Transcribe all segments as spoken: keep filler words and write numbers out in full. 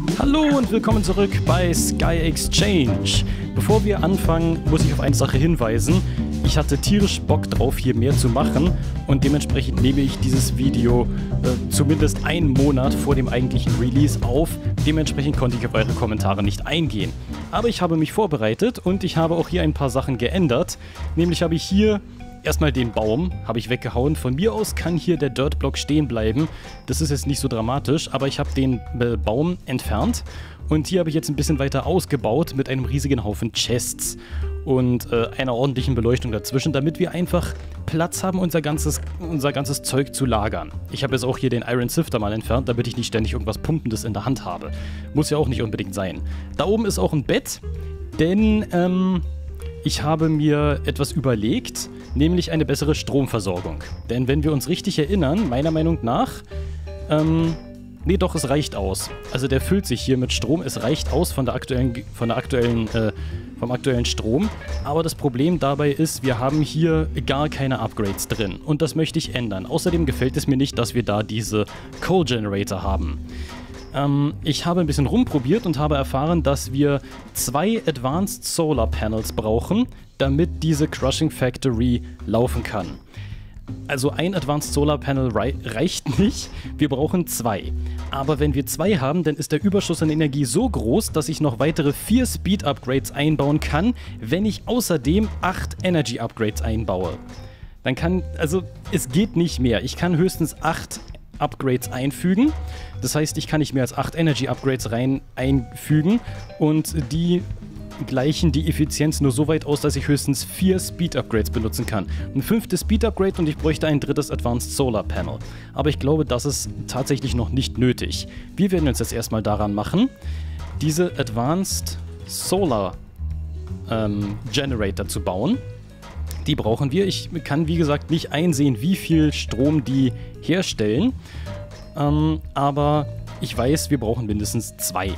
Hallo und willkommen zurück bei Sky Exchange. Bevor wir anfangen, muss ich auf eine Sache hinweisen. Ich hatte tierisch Bock drauf, hier mehr zu machen und dementsprechend nehme ich dieses Video äh, zumindest einen Monat vor dem eigentlichen Release auf. Dementsprechend konnte ich auf eure Kommentare nicht eingehen. Aber ich habe mich vorbereitet und ich habe auch hier ein paar Sachen geändert. Nämlich habe ich hier erstmal den Baum, habe ich weggehauen. Von mir aus kann hier der Dirtblock stehen bleiben. Das ist jetzt nicht so dramatisch, aber ich habe den äh, Baum entfernt. Und hier habe ich jetzt ein bisschen weiter ausgebaut mit einem riesigen Haufen Chests und äh, einer ordentlichen Beleuchtung dazwischen, damit wir einfach Platz haben, unser ganzes, unser ganzes Zeug zu lagern. Ich habe jetzt auch hier den Iron Sifter mal entfernt, damit ich nicht ständig irgendwas Pumpendes in der Hand habe. Muss ja auch nicht unbedingt sein. Da oben ist auch ein Bett, denn ähm, ich habe mir etwas überlegt, nämlich eine bessere Stromversorgung. Denn wenn wir uns richtig erinnern, meiner Meinung nach, ähm, nee, doch, es reicht aus. Also der füllt sich hier mit Strom, es reicht aus von der aktuellen, von der aktuellen, äh, vom aktuellen Strom. Aber das Problem dabei ist, wir haben hier gar keine Upgrades drin. Und das möchte ich ändern. Außerdem gefällt es mir nicht, dass wir da diese Coal Generator haben. Ähm, ich habe ein bisschen rumprobiert und habe erfahren, dass wir zwei Advanced Solar Panels brauchen, damit diese Crushing Factory laufen kann. Also ein Advanced Solar Panel rei reicht nicht, wir brauchen zwei. Aber wenn wir zwei haben, dann ist der Überschuss an Energie so groß, dass ich noch weitere vier Speed Upgrades einbauen kann, wenn ich außerdem acht Energy Upgrades einbaue. Dann kann, also es geht nicht mehr. Ich kann höchstens acht Upgrades einfügen. Das heißt, ich kann nicht mehr als acht Energy Upgrades rein einfügen und die gleichen die Effizienz nur so weit aus, dass ich höchstens vier Speed Upgrades benutzen kann. Ein fünftes Speed Upgrade und ich bräuchte ein drittes Advanced Solar Panel. Aber ich glaube, das ist tatsächlich noch nicht nötig. Wir werden uns jetzt erstmal daran machen, diese Advanced Solar ähm, Generator zu bauen. Die brauchen wir. Ich kann, wie gesagt, nicht einsehen, wie viel Strom die herstellen. Ähm, aber ich weiß, wir brauchen mindestens zwei.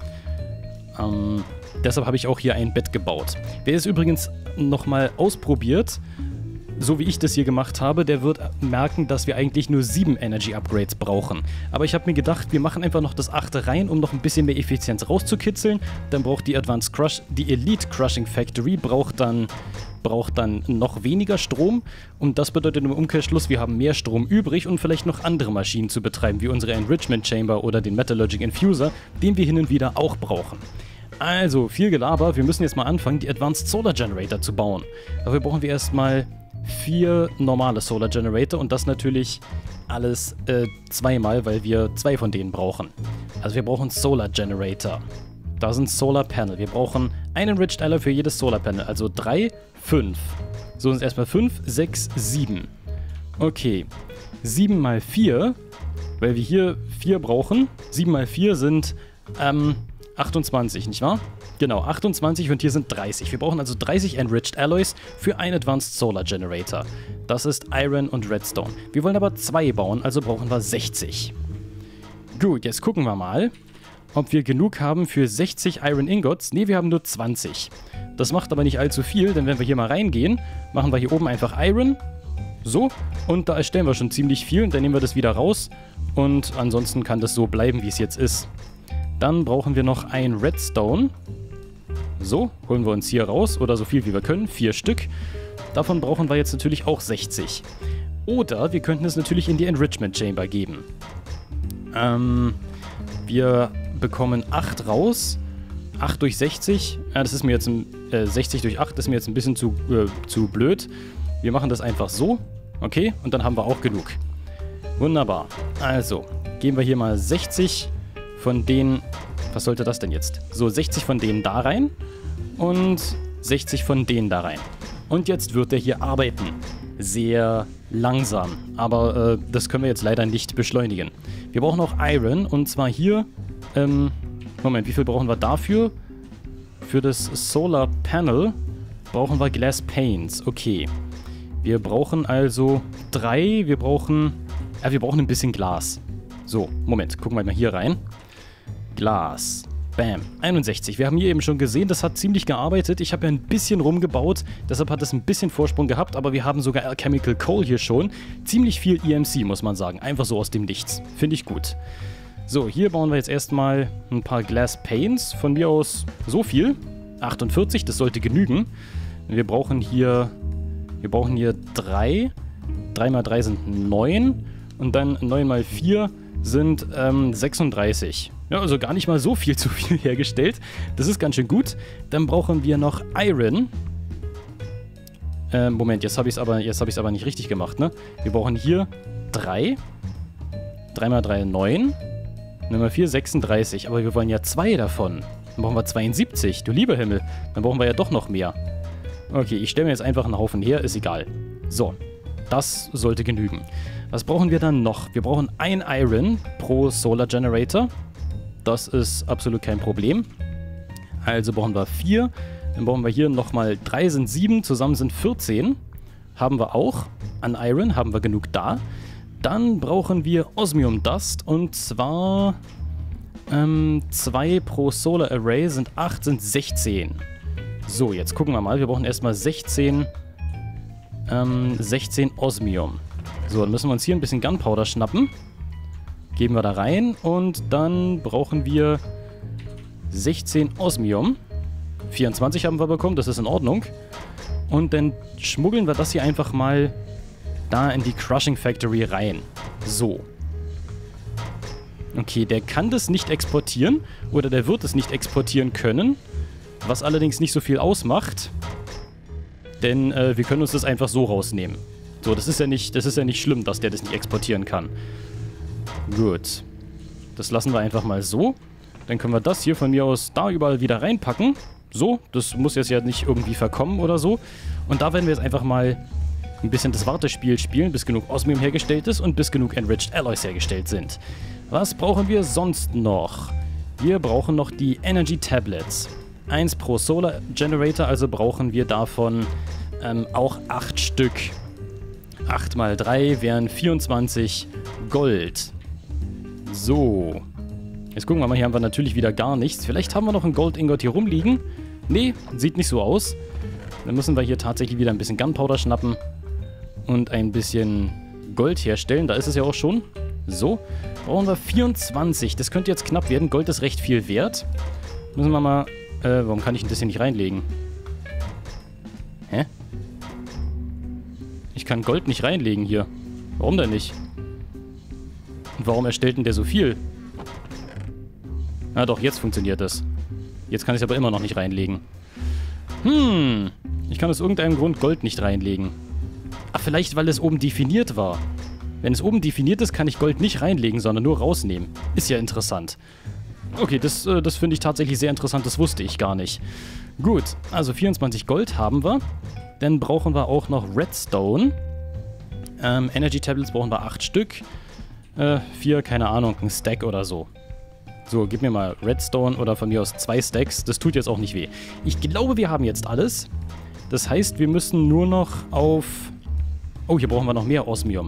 Ähm, deshalb habe ich auch hier ein Bett gebaut. Wer es übrigens nochmal ausprobiert, so wie ich das hier gemacht habe, der wird merken, dass wir eigentlich nur sieben Energy Upgrades brauchen. Aber ich habe mir gedacht, wir machen einfach noch das achte rein, um noch ein bisschen mehr Effizienz rauszukitzeln. Dann braucht die Advanced Crush, die Elite Crushing Factory braucht dann, braucht dann noch weniger Strom. Und das bedeutet im Umkehrschluss, wir haben mehr Strom übrig und vielleicht noch andere Maschinen zu betreiben, wie unsere Enrichment Chamber oder den Metallurgic Infuser, den wir hin und wieder auch brauchen. Also, viel Gelaber, wir müssen jetzt mal anfangen, die Advanced Solar Generator zu bauen. Dafür brauchen wir erstmal vier normale Solar Generator und das natürlich alles äh, zweimal, weil wir zwei von denen brauchen. Also wir brauchen Solar Generator. Da sind Solar Panel. Wir brauchen einen Enriched Alloy für jedes Solar Panel. Also drei, fünf. So sind es erstmal fünf, sechs, sieben. Okay. sieben mal vier, weil wir hier vier brauchen. sieben mal vier sind ähm, achtundzwanzig, nicht wahr? Genau, achtundzwanzig und hier sind dreißig. Wir brauchen also dreißig Enriched Alloys für einen Advanced Solar Generator. Das ist Iron und Redstone. Wir wollen aber zwei bauen, also brauchen wir sechzig. Gut, jetzt gucken wir mal, ob wir genug haben für sechzig Iron Ingots. Ne, wir haben nur zwanzig. Das macht aber nicht allzu viel, denn wenn wir hier mal reingehen, machen wir hier oben einfach Iron. So, und da erstellen wir schon ziemlich viel und dann nehmen wir das wieder raus. Und ansonsten kann das so bleiben, wie es jetzt ist. Dann brauchen wir noch ein Redstone. So, holen wir uns hier raus, oder so viel wie wir können, vier Stück. Davon brauchen wir jetzt natürlich auch sechzig. Oder wir könnten es natürlich in die Enrichment Chamber geben. Ähm, wir bekommen acht raus. acht durch sechzig. Ja, das ist mir jetzt ein, äh, sechzig durch acht ist mir jetzt ein bisschen zu, äh, zu blöd. Wir machen das einfach so. Okay, und dann haben wir auch genug. Wunderbar. Also, geben wir hier mal sechzig von denen. Was sollte das denn jetzt? So, sechzig von denen da rein und sechzig von denen da rein. Und jetzt wird er hier arbeiten. Sehr langsam, aber äh, das können wir jetzt leider nicht beschleunigen. Wir brauchen auch Iron und zwar hier, ähm, Moment, wie viel brauchen wir dafür? Für das Solar Panel brauchen wir Glass Panes, okay. Wir brauchen also drei, wir brauchen, ja, wir brauchen ein bisschen Glas. So, Moment, gucken wir mal hier rein. Glas. Bam. einundsechzig. Wir haben hier eben schon gesehen, das hat ziemlich gearbeitet. Ich habe ja ein bisschen rumgebaut, deshalb hat es ein bisschen Vorsprung gehabt, aber wir haben sogar Alchemical Coal hier schon. Ziemlich viel E M C, muss man sagen. Einfach so aus dem Nichts. Finde ich gut. So, hier bauen wir jetzt erstmal ein paar Glass Panes. Von mir aus so viel. achtundvierzig, das sollte genügen. Wir brauchen hier, wir brauchen hier drei. drei mal drei sind neun. Und dann neun mal vier sind ähm, sechsunddreißig. Ja, also gar nicht mal so viel zu viel hergestellt. Das ist ganz schön gut. Dann brauchen wir noch Iron. Ähm, Moment, jetzt habe ich es aber, jetzt habe ich es aber nicht richtig gemacht, ne? Wir brauchen hier drei. drei mal drei, neun. neun mal vier, sechsunddreißig. Aber wir wollen ja zwei davon. Dann brauchen wir zweiundsiebzig. Du lieber Himmel. Dann brauchen wir ja doch noch mehr. Okay, ich stelle mir jetzt einfach einen Haufen her. Ist egal. So. Das sollte genügen. Was brauchen wir dann noch? Wir brauchen ein Iron pro Solar Generator. Das ist absolut kein Problem. Also brauchen wir vier. Dann brauchen wir hier nochmal drei sind sieben. Zusammen sind vierzehn. Haben wir auch. An Iron haben wir genug da. Dann brauchen wir Osmium Dust. Und zwar ähm, zwei pro Solar Array sind acht, sind sechzehn. So, jetzt gucken wir mal. Wir brauchen erstmal sechzehn, ähm, sechzehn Osmium. So, dann müssen wir uns hier ein bisschen Gunpowder schnappen. Geben wir da rein. Und dann brauchen wir sechzehn Osmium. vierundzwanzig haben wir bekommen, das ist in Ordnung. Und dann schmuggeln wir das hier einfach mal da in die Crushing Factory rein. So. Okay, der kann das nicht exportieren. Oder der wird es nicht exportieren können. Was allerdings nicht so viel ausmacht. Denn äh, wir können uns das einfach so rausnehmen. So, das ist ja nicht, das ist ja nicht schlimm, dass der das nicht exportieren kann. Gut. Das lassen wir einfach mal so. Dann können wir das hier von mir aus da überall wieder reinpacken. So, das muss jetzt ja nicht irgendwie verkommen oder so. Und da werden wir jetzt einfach mal ein bisschen das Wartespiel spielen, bis genug Osmium hergestellt ist und bis genug Enriched Alloys hergestellt sind. Was brauchen wir sonst noch? Wir brauchen noch die Energy Tablets. Eins pro Solar Generator, also brauchen wir davon ähm, auch acht Stück. acht mal drei wären vierundzwanzig Gold. So. Jetzt gucken wir mal, hier haben wir natürlich wieder gar nichts. Vielleicht haben wir noch einen Gold-Ingot hier rumliegen. Nee, sieht nicht so aus. Dann müssen wir hier tatsächlich wieder ein bisschen Gunpowder schnappen und ein bisschen Gold herstellen. Da ist es ja auch schon. So, brauchen wir vierundzwanzig. Das könnte jetzt knapp werden. Gold ist recht viel wert. Müssen wir mal... Äh, warum kann ich das hier nicht reinlegen? Hä? Ich kann Gold nicht reinlegen hier. Warum denn nicht? Und warum erstellt denn der so viel? Ah doch, jetzt funktioniert das. Jetzt kann ich es aber immer noch nicht reinlegen. Hm, ich kann aus irgendeinem Grund Gold nicht reinlegen. Ach, vielleicht, weil es oben definiert war. Wenn es oben definiert ist, kann ich Gold nicht reinlegen, sondern nur rausnehmen. Ist ja interessant. Okay, das, äh, das finde ich tatsächlich sehr interessant. Das wusste ich gar nicht. Gut, also vierundzwanzig Gold haben wir. Dann brauchen wir auch noch Redstone. Ähm, Energy Tablets brauchen wir acht Stück. Äh, vier, keine Ahnung, ein Stack oder so. So, gib mir mal Redstone oder von mir aus zwei Stacks. Das tut jetzt auch nicht weh. Ich glaube, wir haben jetzt alles. Das heißt, wir müssen nur noch auf... Oh, hier brauchen wir noch mehr Osmium.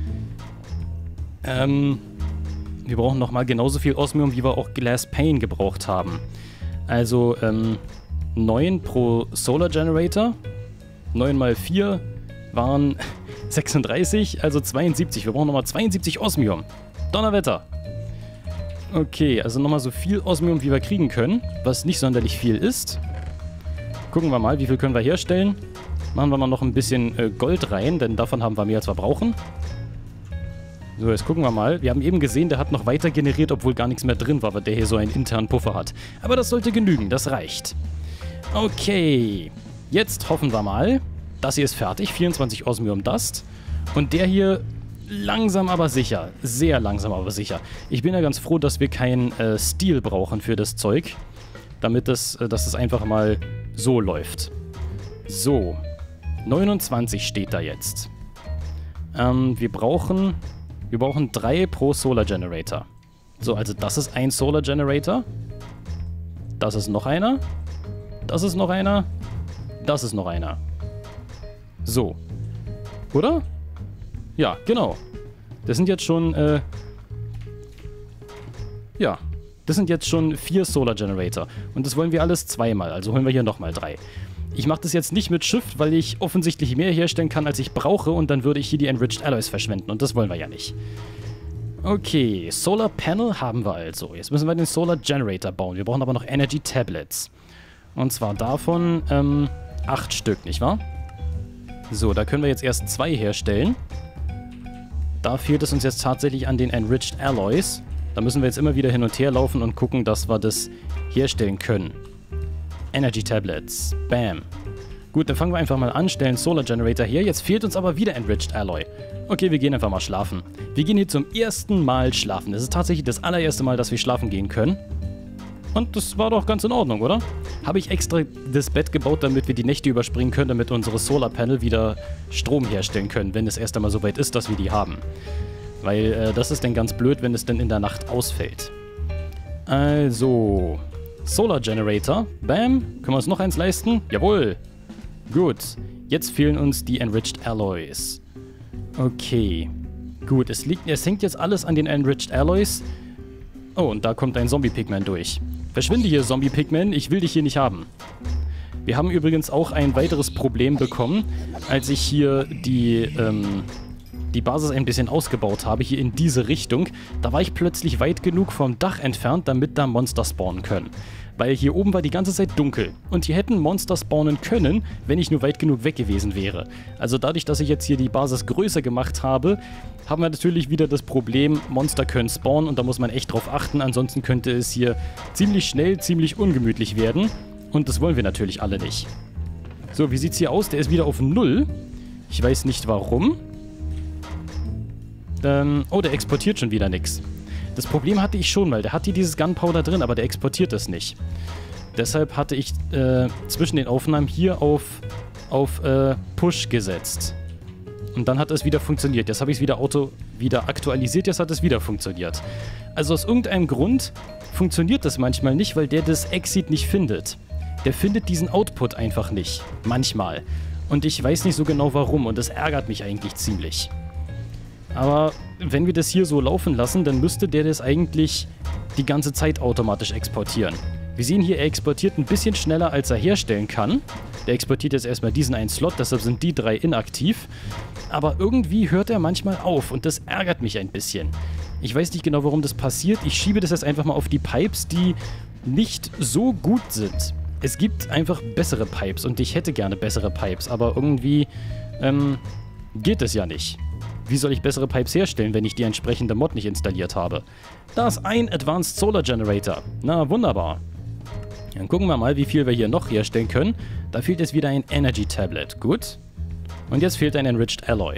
Ähm, wir brauchen nochmal genauso viel Osmium, wie wir auch Glass Pane gebraucht haben. Also, ähm, neun pro Solar Generator. neun mal vier waren sechsunddreißig, also zweiundsiebzig. Wir brauchen nochmal zweiundsiebzig Osmium. Donnerwetter. Okay, also nochmal so viel Osmium, wie wir kriegen können, was nicht sonderlich viel ist. Gucken wir mal, wie viel können wir herstellen. Machen wir mal noch ein bisschen äh, Gold rein, denn davon haben wir mehr, als wir brauchen. So, jetzt gucken wir mal. Wir haben eben gesehen, der hat noch weiter generiert, obwohl gar nichts mehr drin war, weil der hier so einen internen Puffer hat. Aber das sollte genügen, das reicht. Okay, jetzt hoffen wir mal. Das hier ist fertig, vierundzwanzig Osmium Dust. Und der hier... Langsam aber sicher. Sehr langsam aber sicher. Ich bin ja ganz froh, dass wir kein äh, Steel brauchen für das Zeug. Damit das, äh, dass es einfach mal so läuft. So. neunundzwanzig steht da jetzt. Ähm, wir brauchen... Wir brauchen drei pro Solar Generator. So, also das ist ein Solar Generator. Das ist noch einer. Das ist noch einer. Das ist noch einer. So. Oder? Ja, genau. Das sind jetzt schon, äh... Ja. Das sind jetzt schon vier Solar Generator. Und das wollen wir alles zweimal. Also holen wir hier nochmal drei. Ich mache das jetzt nicht mit Shift, weil ich offensichtlich mehr herstellen kann, als ich brauche. Und dann würde ich hier die Enriched Alloys verschwenden. Und das wollen wir ja nicht. Okay, Solar Panel haben wir also. Jetzt müssen wir den Solar Generator bauen. Wir brauchen aber noch Energy Tablets. Und zwar davon ähm, acht Stück, nicht wahr? So, da können wir jetzt erst zwei herstellen. Da fehlt es uns jetzt tatsächlich an den Enriched Alloys. Da müssen wir jetzt immer wieder hin und her laufen und gucken, dass wir das herstellen können. Energy Tablets. Bam. Gut, dann fangen wir einfach mal an, stellen Solar Generator her. Jetzt fehlt uns aber wieder Enriched Alloy. Okay, wir gehen einfach mal schlafen. Wir gehen hier zum ersten Mal schlafen. Das ist tatsächlich das allererste Mal, dass wir schlafen gehen können. Und das war doch ganz in Ordnung, oder? Habe ich extra das Bett gebaut, damit wir die Nächte überspringen können, damit unsere Solar Panel wieder Strom herstellen können, wenn es erst einmal so weit ist, dass wir die haben. Weil äh, das ist dann ganz blöd, wenn es dann in der Nacht ausfällt. Also, Solar Generator. Bam. Können wir uns noch eins leisten? Jawohl. Gut. Jetzt fehlen uns die Enriched Alloys. Okay. Gut, es, liegt, es hängt jetzt alles an den Enriched Alloys. Oh, und da kommt ein Zombie-Pigman durch. Verschwinde hier, Zombie-Pigman. Ich will dich hier nicht haben. Wir haben übrigens auch ein weiteres Problem bekommen, als ich hier die, ähm, die Basis ein bisschen ausgebaut habe, hier in diese Richtung. Da war ich plötzlich weit genug vom Dach entfernt, damit da Monster spawnen können. Weil hier oben war die ganze Zeit dunkel. Und hier hätten Monster spawnen können, wenn ich nur weit genug weg gewesen wäre. Also dadurch, dass ich jetzt hier die Basis größer gemacht habe, haben wir natürlich wieder das Problem, Monster können spawnen und da muss man echt drauf achten. Ansonsten könnte es hier ziemlich schnell, ziemlich ungemütlich werden. Und das wollen wir natürlich alle nicht. So, wie sieht's hier aus? Der ist wieder auf null. Ich weiß nicht warum. Ähm, oh, der exportiert schon wieder nichts. Das Problem hatte ich schon mal. Der hat hier dieses Gunpowder drin, aber der exportiert das nicht. Deshalb hatte ich äh, zwischen den Aufnahmen hier auf, auf äh, Push gesetzt. Und dann hat es wieder funktioniert. Jetzt habe ich es wieder auto wieder aktualisiert, jetzt hat es wieder funktioniert. Also aus irgendeinem Grund funktioniert das manchmal nicht, weil der das Exit nicht findet. Der findet diesen Output einfach nicht. Manchmal. Und ich weiß nicht so genau warum und das ärgert mich eigentlich ziemlich. Aber wenn wir das hier so laufen lassen, dann müsste der das eigentlich die ganze Zeit automatisch exportieren. Wir sehen hier, er exportiert ein bisschen schneller, als er herstellen kann. Der exportiert jetzt erstmal diesen einen Slot, deshalb sind die drei inaktiv. Aber irgendwie hört er manchmal auf und das ärgert mich ein bisschen. Ich weiß nicht genau, warum das passiert. Ich schiebe das jetzt einfach mal auf die Pipes, die nicht so gut sind. Es gibt einfach bessere Pipes und ich hätte gerne bessere Pipes, aber irgendwie ähm, geht es ja nicht. Wie soll ich bessere Pipes herstellen, wenn ich die entsprechende Mod nicht installiert habe? Da ist ein Advanced Solar Generator. Na, wunderbar. Dann gucken wir mal, wie viel wir hier noch herstellen können. Da fehlt jetzt wieder ein Energy Tablet. Gut. Und jetzt fehlt ein Enriched Alloy.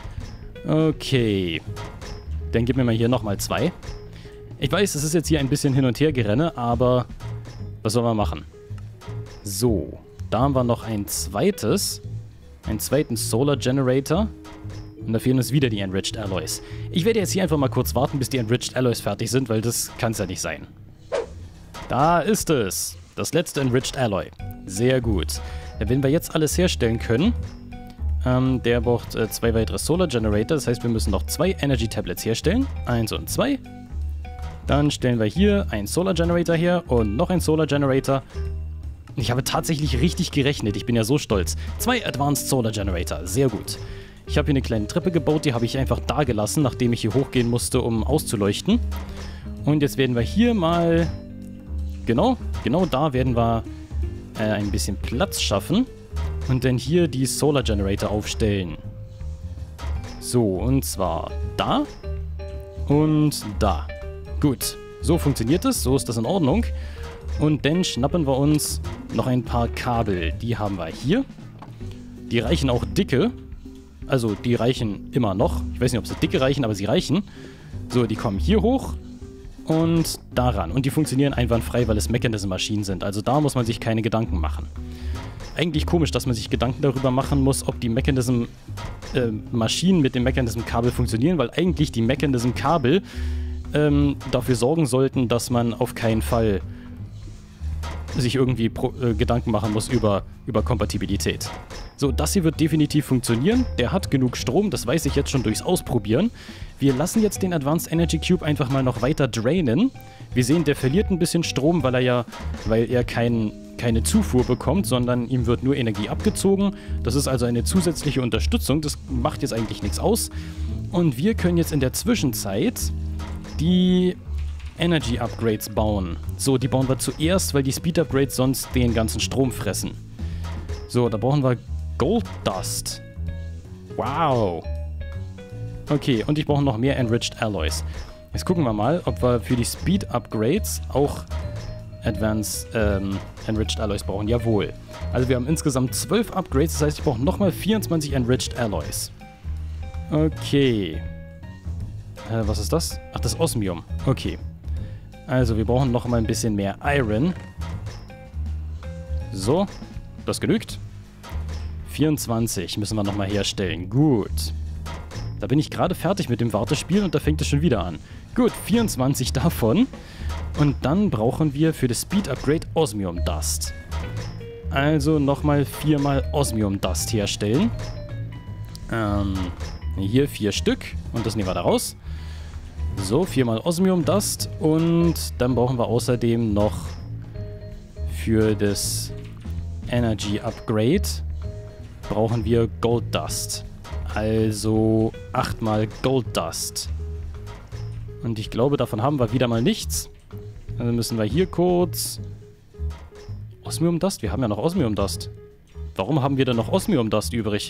Okay. Dann gib mir mal hier nochmal zwei. Ich weiß, es ist jetzt hier ein bisschen hin und her gerenne, aber was soll man machen? So. Da haben wir noch ein zweites. Einen zweiten Solar Generator. Und da fehlen uns wieder die Enriched Alloys. Ich werde jetzt hier einfach mal kurz warten, bis die Enriched Alloys fertig sind, weil das kann es ja nicht sein. Da ist es. Das letzte Enriched Alloy. Sehr gut. Wenn wir jetzt alles herstellen können, ähm, der braucht äh, zwei weitere Solar Generator. Das heißt, wir müssen noch zwei Energy Tablets herstellen. Eins und zwei. Dann stellen wir hier einen Solar Generator her und noch einen Solar Generator. Ich habe tatsächlich richtig gerechnet. Ich bin ja so stolz. Zwei Advanced Solar Generator. Sehr gut. Ich habe hier eine kleine Treppe gebaut, die habe ich einfach da gelassen, nachdem ich hier hochgehen musste, um auszuleuchten. Und jetzt werden wir hier mal, genau, genau da werden wir äh, ein bisschen Platz schaffen und dann hier die Solar Generator aufstellen. So, und zwar da und da. Gut, so funktioniert es, so ist das in Ordnung. Und dann schnappen wir uns noch ein paar Kabel, die haben wir hier. Die reichen auch dicke. Also, die reichen immer noch. Ich weiß nicht, ob sie dicke reichen, aber sie reichen. So, die kommen hier hoch und daran. Und die funktionieren einwandfrei, weil es Mechanism-Maschinen sind. Also da muss man sich keine Gedanken machen. Eigentlich komisch, dass man sich Gedanken darüber machen muss, ob die Mechanism-Maschinen äh, mit dem Mechanism-Kabel funktionieren, weil eigentlich die Mechanism-Kabel ähm, dafür sorgen sollten, dass man auf keinen Fall sich irgendwie pro, äh, Gedanken machen muss über, über Kompatibilität. So, das hier wird definitiv funktionieren. Der hat genug Strom, das weiß ich jetzt schon durchs Ausprobieren. Wir lassen jetzt den Advanced Energy Cube einfach mal noch weiter drainen. Wir sehen, der verliert ein bisschen Strom, weil er ja, weil er kein, keine Zufuhr bekommt, sondern ihm wird nur Energie abgezogen. Das ist also eine zusätzliche Unterstützung, das macht jetzt eigentlich nichts aus. Und wir können jetzt in der Zwischenzeit die Energy Upgrades bauen. So, die bauen wir zuerst, weil die Speed Upgrades sonst den ganzen Strom fressen. So, da brauchen wir Gold Dust. Wow. Okay, und ich brauche noch mehr Enriched Alloys. Jetzt gucken wir mal, ob wir für die Speed Upgrades auch Advanced ähm, Enriched Alloys brauchen. Jawohl. Also wir haben insgesamt zwölf Upgrades, das heißt, ich brauche nochmal vierundzwanzig Enriched Alloys. Okay. Äh, was ist das? Ach, das Osmium. Okay. Also wir brauchen nochmal ein bisschen mehr Iron. So, das genügt. vierundzwanzig müssen wir nochmal herstellen. Gut. Da bin ich gerade fertig mit dem Wartespiel und da fängt es schon wieder an. Gut, vierundzwanzig davon. Und dann brauchen wir für das Speed Upgrade Osmium Dust. Also nochmal viermal Osmium Dust herstellen. Ähm, hier vier Stück. Und das nehmen wir da raus. So, viermal Osmium Dust. Und dann brauchen wir außerdem noch für das Energy Upgrade brauchen wir Gold Dust. Also achtmal Gold Dust. Und ich glaube, davon haben wir wieder mal nichts. Also müssen wir hier kurz... Osmium Dust? Wir haben ja noch Osmium Dust. Warum haben wir denn noch Osmium Dust übrig?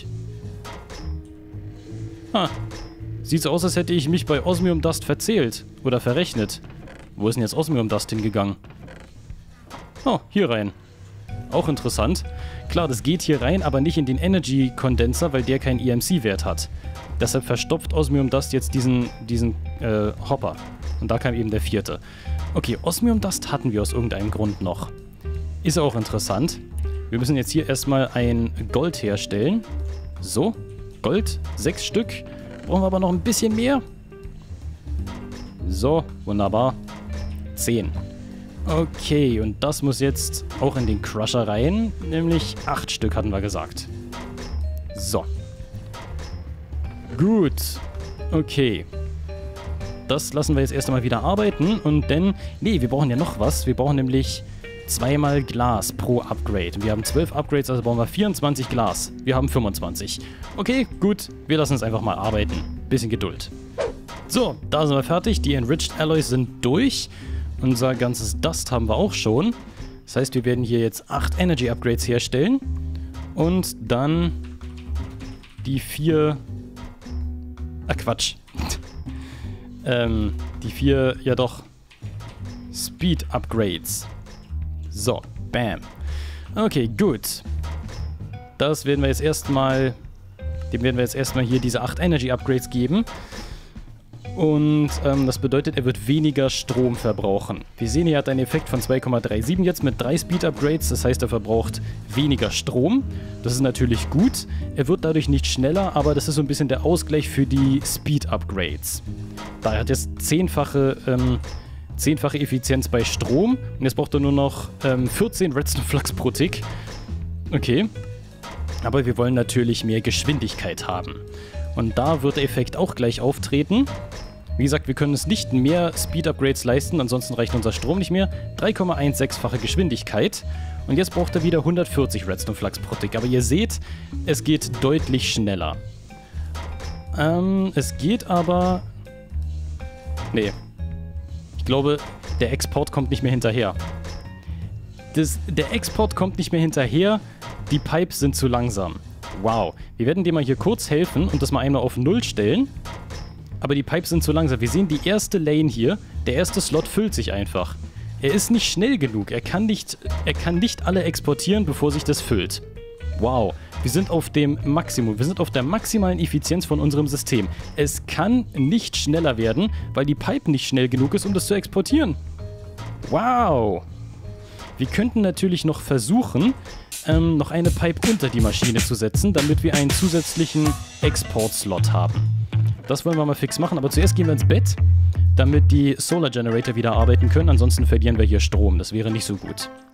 Ah. Sieht so aus, als hätte ich mich bei Osmium Dust verzählt. Oder verrechnet. Wo ist denn jetzt Osmium Dust hingegangen? Oh, hier rein. Auch interessant. Klar, das geht hier rein, aber nicht in den Energy Condenser, weil der keinen E M C-Wert hat. Deshalb verstopft Osmium Dust jetzt diesen, diesen äh, Hopper. Und da kam eben der vierte. Okay, Osmium Dust hatten wir aus irgendeinem Grund noch. Ist auch interessant. Wir müssen jetzt hier erstmal ein Gold herstellen. So, Gold, sechs Stück. Brauchen wir aber noch ein bisschen mehr. So, wunderbar. zehn. Okay, und das muss jetzt auch in den Crusher rein. Nämlich acht Stück hatten wir gesagt. So. Gut. Okay. Das lassen wir jetzt erst einmal wieder arbeiten. Und dann... Nee, wir brauchen ja noch was. Wir brauchen nämlich zweimal Glas pro Upgrade. Wir haben zwölf Upgrades, also brauchen wir vierundzwanzig Glas. Wir haben fünfundzwanzig. Okay, gut. Wir lassen uns einfach mal arbeiten. Bisschen Geduld. So, da sind wir fertig. Die Enriched Alloys sind durch. Unser ganzes Dust haben wir auch schon. Das heißt, wir werden hier jetzt acht Energy Upgrades herstellen. Und dann die vier... Ah, Quatsch. ähm, die vier, ja doch, Speed Upgrades. So, bam. Okay, gut. Das werden wir jetzt erstmal... Dem werden wir jetzt erstmal hier diese acht Energy Upgrades geben. Und ähm, das bedeutet, er wird weniger Strom verbrauchen. Wir sehen, er hat einen Effekt von zwei Komma siebenunddreißig jetzt mit drei Speed Upgrades. Das heißt, er verbraucht weniger Strom. Das ist natürlich gut. Er wird dadurch nicht schneller, aber das ist so ein bisschen der Ausgleich für die Speed Upgrades. Da er hat jetzt zehnfache, ähm, zehnfache Effizienz bei Strom. Und jetzt braucht er nur noch ähm, vierzehn Redstone Flux pro Tick. Okay. Aber wir wollen natürlich mehr Geschwindigkeit haben. Und da wird der Effekt auch gleich auftreten. Wie gesagt, wir können uns nicht mehr Speed-Upgrades leisten, ansonsten reicht unser Strom nicht mehr. drei Komma sechzehn-fache Geschwindigkeit. Und jetzt braucht er wieder hundertvierzig Redstone Flux pro Tick. Aber ihr seht, es geht deutlich schneller. Ähm, es geht aber... Nee. Ich glaube, der Export kommt nicht mehr hinterher. Das, der Export kommt nicht mehr hinterher. Die Pipes sind zu langsam. Wow. Wir werden dem mal hier kurz helfen und das mal einmal auf null stellen. Aber die Pipes sind zu langsam. Wir sehen die erste Lane hier. Der erste Slot füllt sich einfach. Er ist nicht schnell genug. Er kann nicht, er kann nicht alle exportieren, bevor sich das füllt. Wow. Wir sind auf dem Maximum. Wir sind auf der maximalen Effizienz von unserem System. Es kann nicht schneller werden, weil die Pipe nicht schnell genug ist, um das zu exportieren. Wow. Wir könnten natürlich noch versuchen, ähm, noch eine Pipe unter die Maschine zu setzen, damit wir einen zusätzlichen Export-Slot haben. Das wollen wir mal fix machen, aber zuerst gehen wir ins Bett, damit die Solar Generator wieder arbeiten können, ansonsten verlieren wir hier Strom. Das wäre nicht so gut.